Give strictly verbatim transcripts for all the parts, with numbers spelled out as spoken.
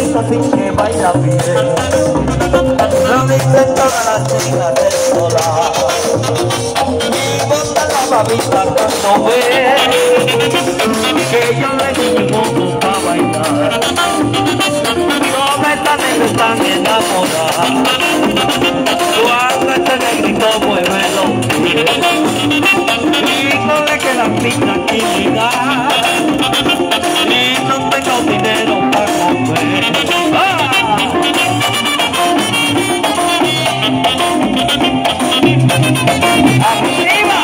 rica sin que baila bien. Lo dicen todas las chicas del solar. Y bota la babita cuando ve que yo le di un poco pa' bailar. Todas estas negras están enamoradas cuando este negrito mueve los pies. Y no le queda mi tranquilidad. Y no tengo dinero para comer. ¡Ah! ¡Arriba!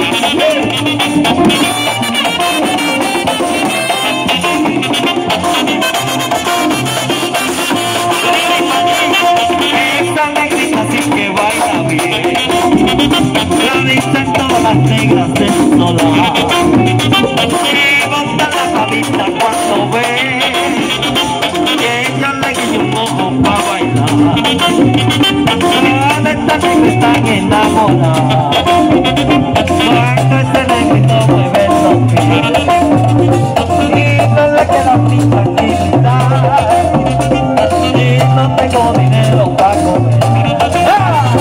Esta negrita sí que baila bien. La dicen todas las negras del solar. Y bota la cabeza cuando ve que ella le guiñó un ojo pa' bailar. Todas estas negras están enamoradas cuando este negrito mueve los pies. Y no le queda mi tranquilidad. Y no tengo dinero pa' comer. ¡Ah!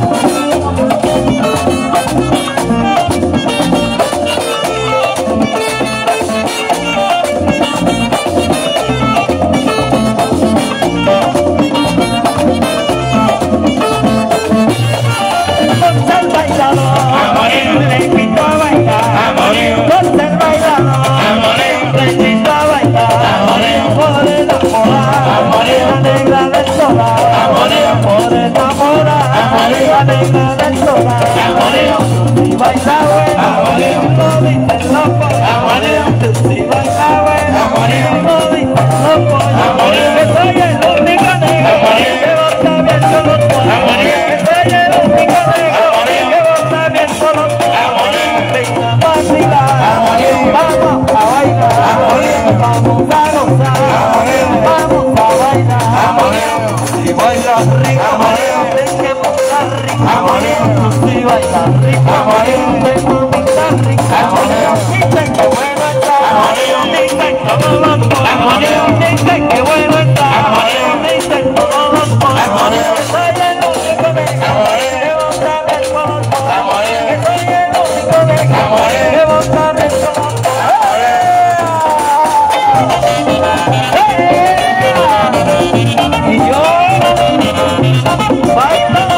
La negra del solar, tú si baila buena, no dicen los pollos. Tú si baila buena, no dicen los pollos. Que soy el único negro que bota bien con los pollos. Que soy el único negro que bota bien con los pollos. Venga a vacilar, vamos a bailar, vamos a gozar, vamos a bailar. Si bailas rico, ven que amorío, si baila rico, amorío, tengo mi rica, amorío, dicen que bueno está, amorío, dicen todos los pollos, amorío, dicen que bueno está, amorío, dicen todos los pollos, amorío, que soy el único negro, que bota bien con los pollos, amorío, que soy el único negro, que bota bien con los pollos. Y yo bailo.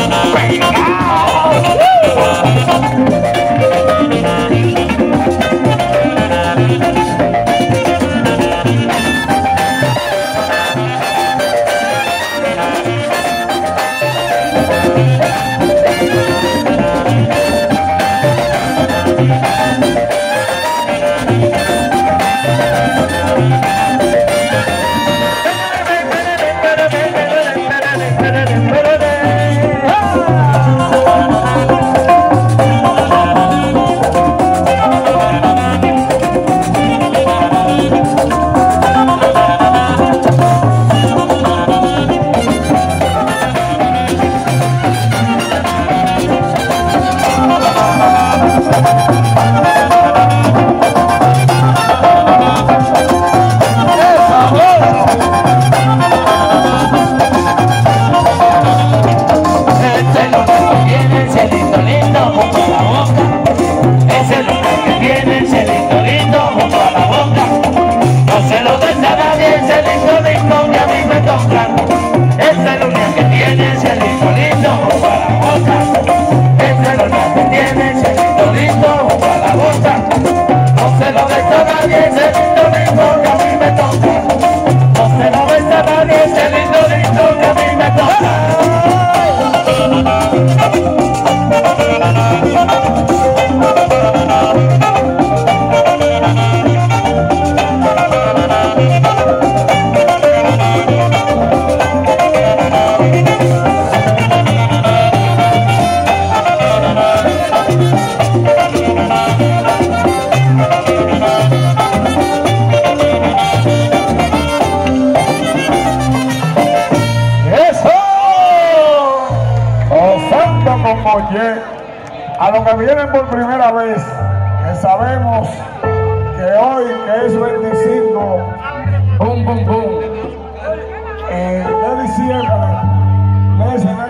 Oye, a los que vienen por primera vez, que sabemos que hoy, que es veinticinco, bum, bum, bum, siempre. Listen,